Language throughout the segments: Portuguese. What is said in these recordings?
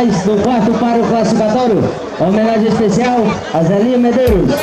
profissionais do quarto para o classificatório. Homenagem especial a Zelinha Medeiros.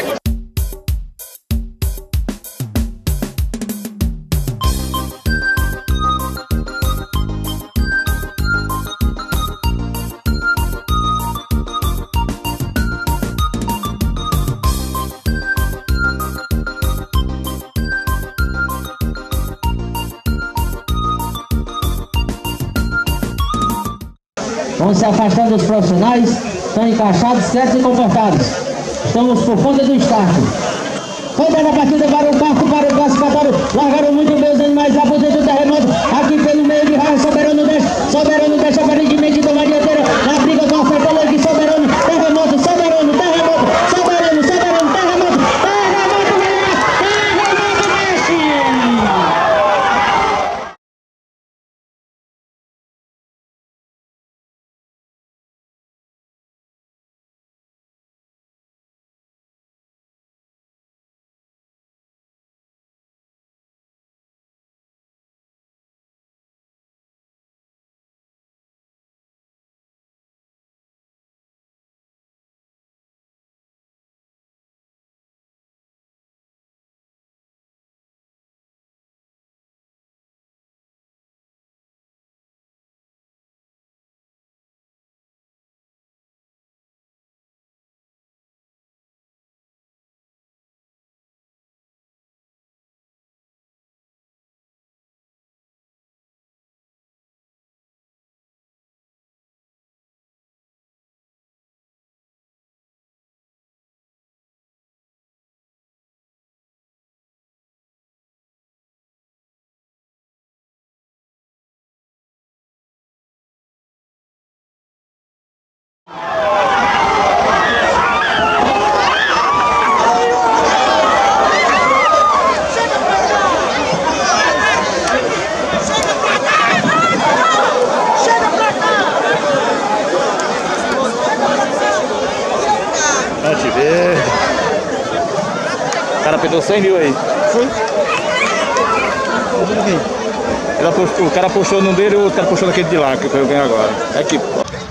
Vão se afastando dos profissionais, estão encaixados, quietos e comportados. Estamos por conta do start. Foi dada a partida para o quarto, para o classificatório. Largaram muito bem os animais lá por dentro do terremoto. Aqui pelo meio de raio, Soberano deixa aparentemente tomar a dianteira. Na briga com a Fertolã aqui, Soberano, terremoto, Soberano, terremoto, Soberano, terremoto, terremoto, mexe! Pode ver. O cara perdeu 100 mil aí. Foi? O cara puxou num dele e o outro cara puxou naquele de lá, que foi eu ganhar agora. É aqui.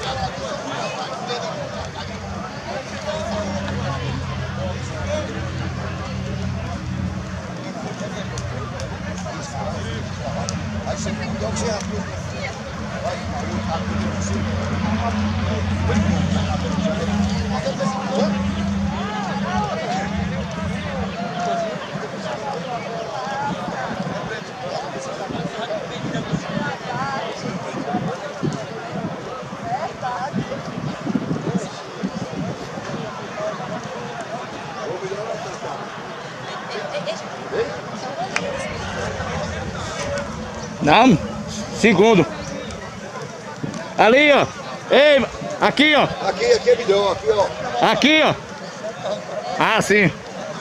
Não, segundo. Ali, ó. Ei, aqui, ó. Aqui é milhão, aqui, ó. Aqui, ó. Ah, sim.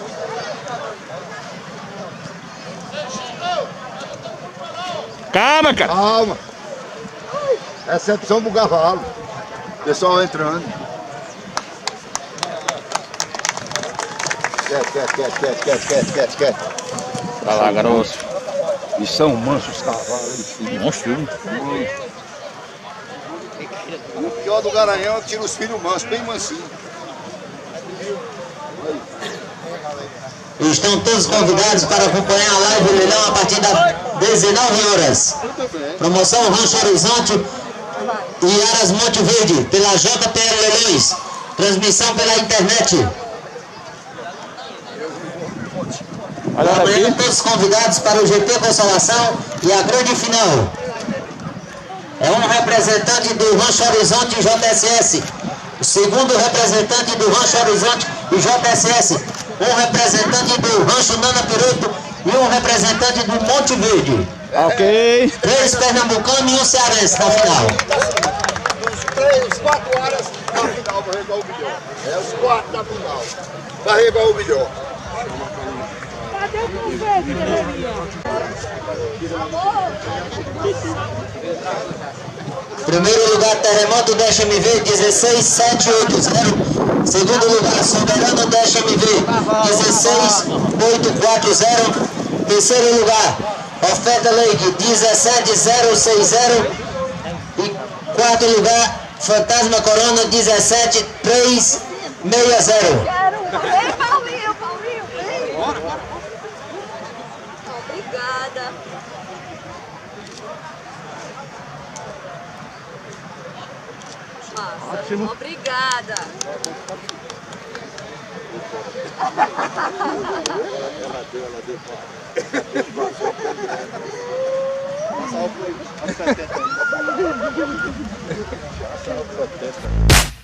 Calma, cara. Calma. Recepção pro cavalo. Pessoal entrando. Quieto. Pra lá, garoto. E são mansos os cavalos. Monstro. O pior do Garanhão é que tira os filhos mansos, bem mansinhos. Estão todos convidados para acompanhar a live do leilão a partir das 19 horas. Promoção Rancho Horizonte e Aras Monte Verde pela JPL Leilões. Transmissão pela internet. Amanhã todos convidados para o GP Consolação e a grande final. É um representante do Rancho Horizonte e JSS. O segundo representante do Rancho Horizonte e JSS. Um representante do Rancho Nana Piroto e um representante do Monte Verde. Ok. 3 pernambucanos e um cearense na final. Os 4 horas da final para regar o bilhão. É os 4 da final para regar o bilhão. Cadê o convite, Primeiro lugar, Terremoto Dash MV 16780. Segundo lugar, Soberano Dash MV 16840. Terceiro lugar, Oferta Lake 17060. E quarto lugar, Fantasma Corona 17360. Quero. Ei, Paulinho, vem. Bora. Obrigada. Massa. Ótimo. Obrigada. Ela deu.